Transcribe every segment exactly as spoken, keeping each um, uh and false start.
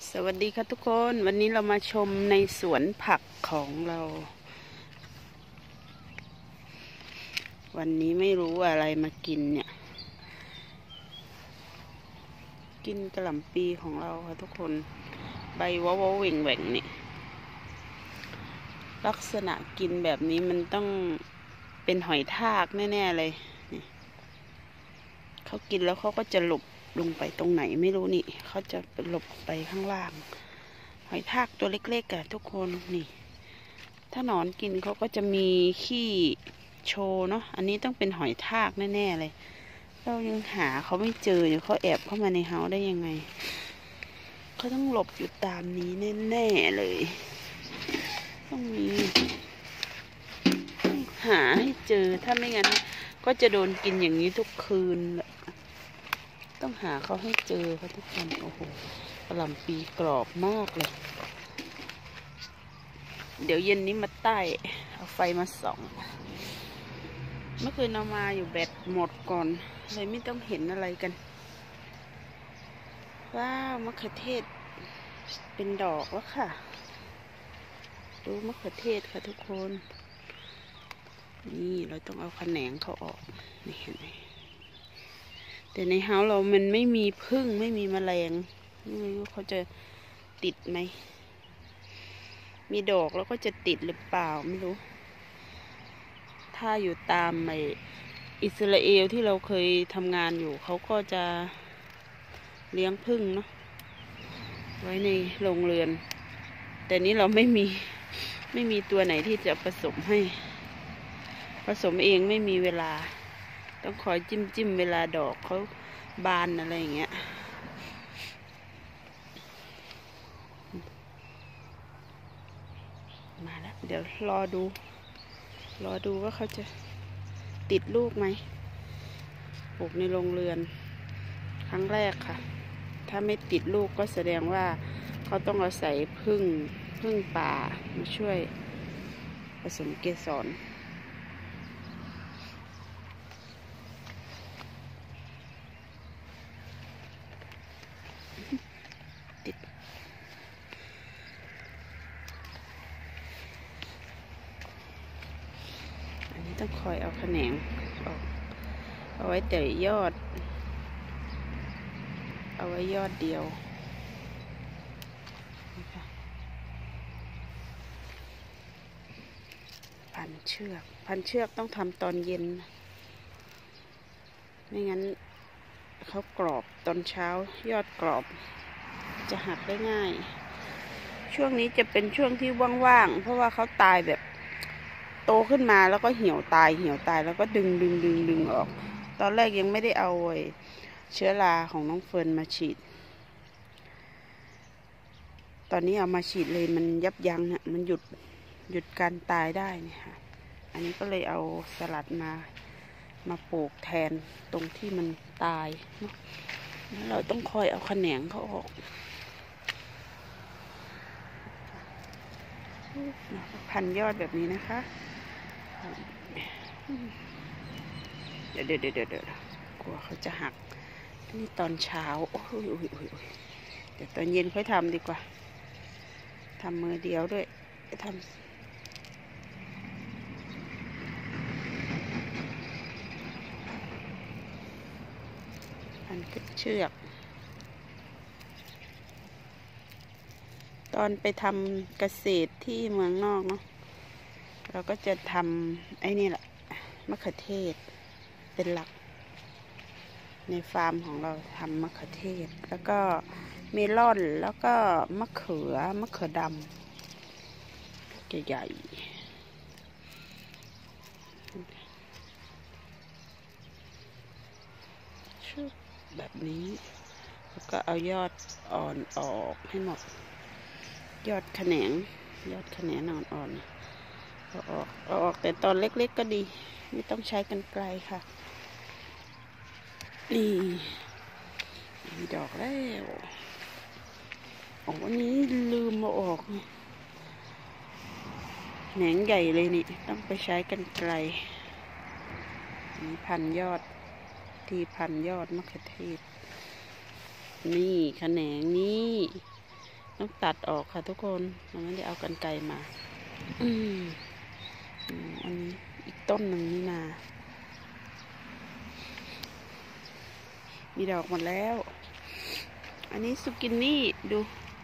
สวัสดีค่ะทุกคนวันนี้เรามาชมในสวนผักของเรา วันนี้ไม่รู้อะไรมากินเนี่ยกินกระหล่ำปีของเราค่ะทุกคนใบว้าวเหว่งแหว่งนี่ลักษณะกินแบบนี้มันต้องเป็นหอยทากแน่ๆเลยนี่เขากินแล้วเขาก็จะหลบลงไปตรงไหนไม่รู้นี่เขาจะหลบไปข้างล่างหอยทากตัวเล็กๆอะทุกคนนี่ถ้าหนอนกินเขาก็จะมีขี้โชว์เนาะอันนี้ต้องเป็นหอยทากแน่ๆเลยเรายังหาเขาไม่เจออยู่เขาแอบเข้ามาในเฮาได้ยังไงเขาต้องหลบอยู่ตามนี้แน่ๆเลยต้องมีต้องหาให้เจอถ้าไม่งั้นก็จะโดนกินอย่างนี้ทุกคืนต้องหาเขาให้เจอค่ะทุกคนโอ้โหกระหล่ำปีกรอบมากเลยเดี๋ยวเย็นนี้มาใต้เอาไฟมาส่องเมื่อคืนเอามาอยู่แบตหมดก่อนเลยไม่ต้องเห็นอะไรกันว้าวมะเขือเทศเป็นดอกแล้วค่ะดูมะเขือเทศค่ะทุกคนนี่เราต้องเอาแขนงเขาออกนี่เห็นไหมแต่ในเฮาเรามันไม่มีผึ้งไม่มีแมลงไม่รู้เขาจะติดไหมมีดอกแล้วก็จะติดหรือเปล่าไม่รู้ถ้าอยู่ตามไออิสราเอลที่เราเคยทำงานอยู่เขาก็จะเลี้ยงผึ้งเนาะไว้ในโรงเรือนแต่นี้เราไม่มีไม่มีตัวไหนที่จะผสมให้ผสมเองไม่มีเวลาต้องคอยจิ้มจิ้มเวลาดอกเขาบานอะไรอย่างเงี้ยมาแล้วเดี๋ยวรอดูรอดูว่าเขาจะติดลูกไหมปลูกในโรงเรือนครั้งแรกค่ะถ้าไม่ติดลูกก็แสดงว่าเขาต้องอาศัยผึ้งผึ้งป่ามาช่วยผสมเกสรติดอันนี้ต้องคอยเอาแขนงออกเอาไว้แต่ยอดเอาไว้ยอดเดียวพันเชือกพันเชือกต้องทำตอนเย็นไม่งั้นเขากรอบตอนเช้ายอดกรอบจะหักได้ง่ายช่วงนี้จะเป็นช่วงที่ว่างๆเพราะว่าเขาตายแบบโตขึ้นมาแล้วก็เหี่ยวตายเหี่ยวตายแล้วก็ดึงดึงดึงดึงออกตอนแรกยังไม่ได้เอาเชื้อราของน้องเฟิร์นมาฉีดตอนนี้เอามาฉีดเลยมันยับยั้งเนี่ยมันหยุดหยุดการตายได้เนี่ยค่ะอันนี้ก็เลยเอาสลัดมามาปลูกแทนตรงที่มันตายเนาะแล้วเราต้องคอยเอาแขนงเขาออกพันยอดแบบนี้นะคะเดี๋ยวเดี๋ยวเดี๋ยวเดี๋ยวกลัวเขาจะหักนี่ตอนเช้าโอ้ยโอ้ยโอ้ยเดี๋ยวตอนเย็นค่อยทำดีกว่าทำมือเดียวด้วยทำพันเชือกตอนไปทำเกษตรที่เมืองนอกเนาะเราก็จะทำไอ้นี่แหละมะเขือเทศเป็นหลักในฟาร์มของเราทำมะเขือเทศแล้วก็เมลอนแล้วก็มะเขือมะเขือดำใหญ่ๆชุบแบบนี้แล้วก็เอายอดอ่อนออกให้หมดยอดแขนงยอดแขนงอ่อนๆเอาออกเอาออกแต่ตอนเล็กๆก็ดีไม่ต้องใช้กรรไกรค่ะนี่มีดอกแล้วอ๋อวันนี้ลืมมาออกแหนงใหญ่เลยนี่ต้องไปใช้กรรไกรนี่พันยอดที่พันยอดมะเขือเทศนี่แขนงนี้ต้องตัดออกค่ะทุกคนเราไม่ได้เอากรรไกรมาอืมอันนี้อีกต้นหนึ่งนี่นามีดอกหมดแล้วอันนี้ซูกินี่ดู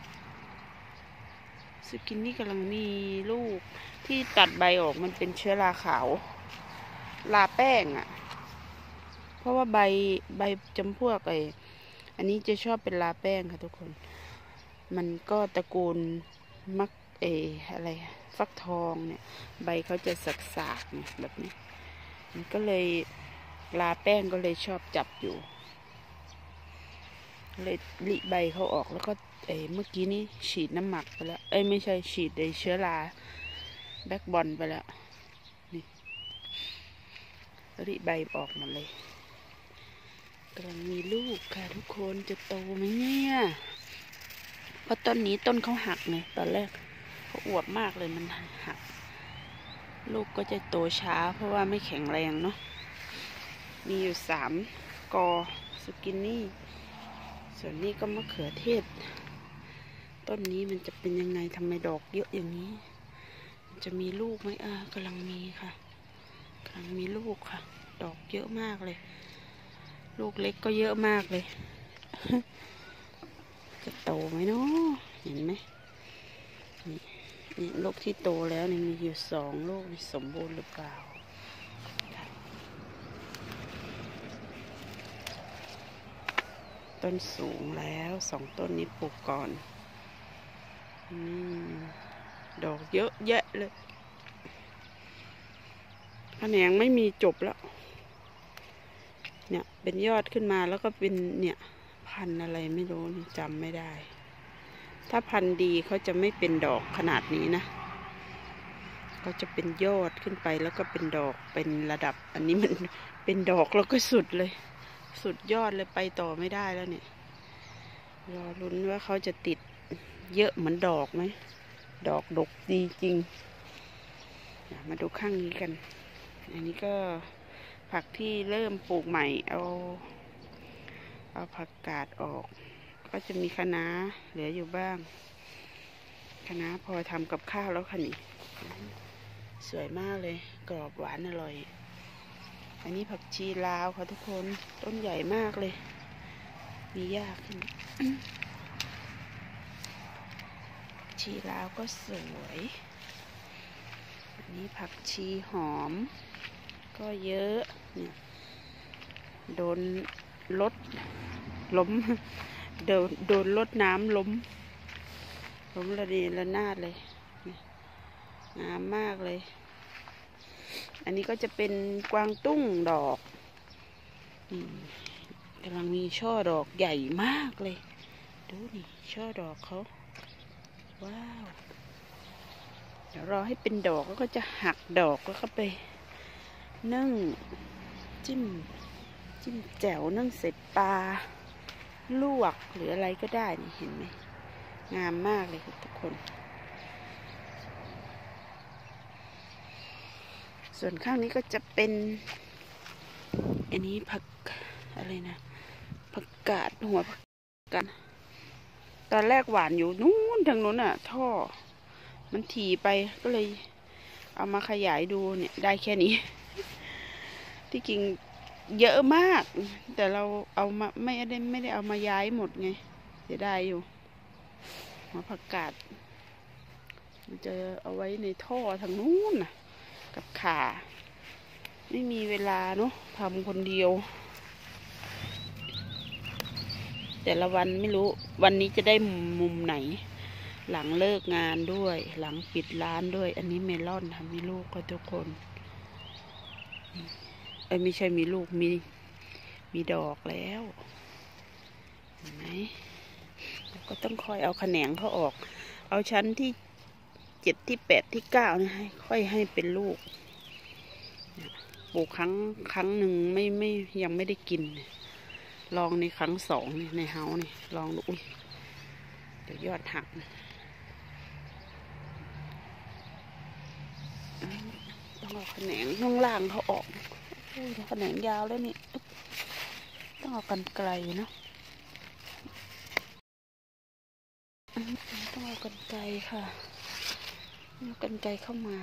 ซูกินี่กำลังมีลูกที่ตัดใบออกมันเป็นเชื้อราขาวลาแป้งอ่ะเพราะว่าใบใบจำพวกไออันนี้จะชอบเป็นลาแป้งค่ะทุกคนมันก็ตระกูลมักเออะไรฟักทองเนี่ยใบเขาจะสักๆแบบนี้มันก็เลยลาแป้งก็เลยชอบจับอยู่เลยลิใบเขาออกแล้วก็เอเมื่อกี้นี้ฉีดน้ำหมักไปแล้วเอ้ยไม่ใช่ฉีดไอเชื้อราแบล็กบอลไปแล้วนี่ลิใบออกหมดเลยกำลังมีลูกค่ะทุกคนจะโตไหมเนี่ยเพราะต้นนี้ต้นเขาหักไงตอนแรกเขาอวบมากเลยมันหักลูกก็จะโตช้าเพราะว่าไม่แข็งแรงเนาะมีอยู่สามกอซูกินี่ส่วนนี้ก็มะเขือเทศต้นนี้มันจะเป็นยังไงทำไมดอกเยอะอย่างนี้มันจะมีลูกไหมอ่ะกำลังมีค่ะกำลังมีลูกค่ะดอกเยอะมากเลยลูกเล็กก็เยอะมากเลยจะโตไหมเนาะเห็นไหมนี่นี่ลูกที่โตแล้วนี่มีอยู่สองลูกสมบูรณ์หรือเปล่าต้นสูงแล้วสองต้นนี้ปลูกก่อนอืมดอกเยอะแยะเลยแขนงไม่มีจบแล้วเนี่ยเป็นยอดขึ้นมาแล้วก็เป็นเนี่ยพันอะไรไม่รู้จำไม่ได้ถ้าพันดีเขาจะไม่เป็นดอกขนาดนี้นะเขาจะเป็นยอดขึ้นไปแล้วก็เป็นดอกเป็นระดับอันนี้มันเป็นดอกแล้วก็สุดเลยสุดยอดเลยไปต่อไม่ได้แล้วเนี่ยรอลุ้นว่าเขาจะติดเยอะเหมือนดอกไหมดอกดกดีจริงมาดูข้างนี้กันอันนี้ก็ผักที่เริ่มปลูกใหม่เอาเอาผักกาดออกก็จะมีคะน้าเหลืออยู่บ้างคะน้าพอทำกับข้าวแล้วค่ะนี่สวยมากเลยกรอบหวานอร่อยอันนี้ผักชีลาวค่ะทุกคนต้นใหญ่มากเลยมีหญ้าขึ้นชีลาวก็สวยอันนี้ผักชีหอมก็เยอะเนี่ยโดนรถล้มโดนโดนรถน้ำล้มล้มระเนระนาดเลยงามมากเลยอันนี้ก็จะเป็นกวางตุ้งดอกกำลังมีช่อดอกใหญ่มากเลยดูนี่ช่อดอกเขาว้าวเดี๋ยวรอให้เป็นดอกแล้วก็จะหักดอกแล้วก็ไปนึ่งจิ้มจิ้มแจ่วนึ่งเสร็จปลาลวกหรืออะไรก็ได้นี่เห็นไหมงามมากเลยทุกคนส่วนข้างนี้ก็จะเป็นอันนี้ผักอะไรนะผักกาดหัวผักกาดตอนแรกหวานอยู่นู้นทางนู้นอ่ะท่อมันถี่ไปก็เลยเอามาขยายดูเนี่ยได้แค่นี้ที่จริงเยอะมากแต่เราเอามาไม่ได้ไม่ได้เอามาย้ายหมดไงเสียดายอยู่หัวผักกาดมันจะเอาไว้ในท่อทางนู้นน่ะกับขาไม่มีเวลาเนาะทำคนเดียวแต่ละวันไม่รู้วันนี้จะได้มุมไหนหลังเลิกงานด้วยหลังปิดร้านด้วยอันนี้เมลอนทำมีลูกก็ทุกคนเอ้ยไม่ใช่มีลูกมีมีดอกแล้วเห็นไหมก็ต้องคอยเอาแขนงเขาออกเอาชั้นที่เจ็ดที่แปดที่เก้านี่ให้ค่อยให้เป็นลูกปลูกครั้งครั้งหนึ่งไม่ไม่ยังไม่ได้กินลองในครั้งสองนี่ในเฮานี่ลองดูอุ้ยเดี๋ยวยอดหักต้องเอาแขนงข้างล่างเขาออกแขนงยาวแล้วนี่ต้องเอากรรไกรเนาะต้องเอากรรไกรค่ะเอากรรไกรเข้ามา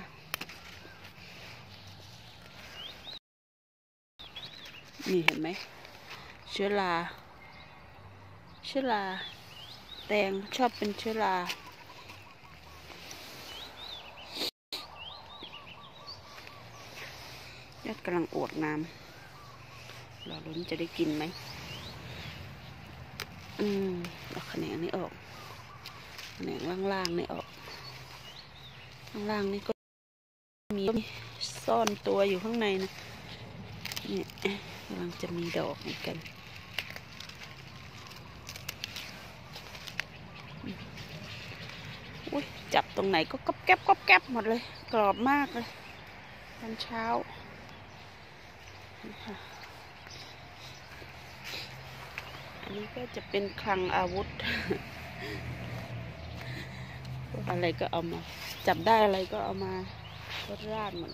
นี่เห็นไหมเชื้อราเชื้อราแตงชอบเป็นเชื้อราญาติกำลังอวดน้ำเราลุ้นจะได้กินไหมอืมเอาแขนงนี้ออกแขนงล่างๆนี่ออกล่างๆนี่ก็มีซ่อนตัวอยู่ข้างในนะเนี่ยกำลังจะมีดอกเหมือนกันอุ้ยจับตรงไหนก็ก๊อบแก๊บก๊อบแก๊บหมดเลยกรอบมากเลยตอนเช้าอันนี้ก็จะเป็นคลังอาวุธอะไรก็เอามาจับได้อะไรก็เอามาราดหมด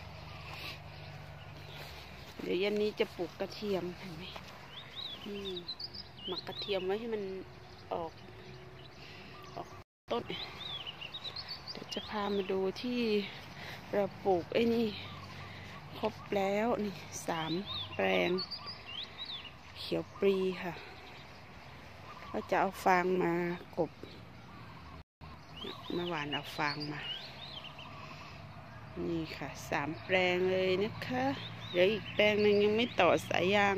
เดี๋ยวเย็นนี้จะปลูกกระเทียมเห็นไหมนี่หมักกระเทียมไว้ให้มันออกออกต้นเดี๋ยวจะพามาดูที่เราปลูกไอ้นี่ครบแล้วนี่สามแปลงเขียวปรีค่ะก็จะเอาฟางมากบเมื่อวานเอาฟางมานี่ค่ะสามแปลงเลยนะคะเดี๋ยวอีกแปลงหนึ่งยังไม่ต่อสายยาง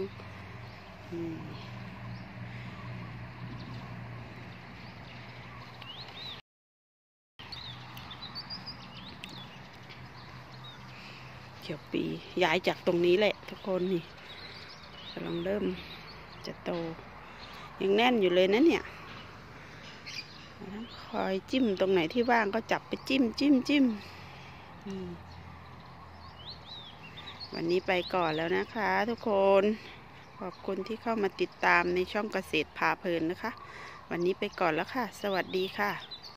เขียวปีย้ายจากตรงนี้แหละทุกคนนี่กำลังเริ่มจะโตยังแน่นอยู่เลยนะเนี่ยคอยจิ้มตรงไหนที่ว่างก็จับไปจิ้มจิ้มจิ้มวันนี้ไปก่อนแล้วนะคะทุกคนขอบคุณที่เข้ามาติดตามในช่องเกษตรพาเพลินนะคะวันนี้ไปก่อนแล้วค่ะสวัสดีค่ะ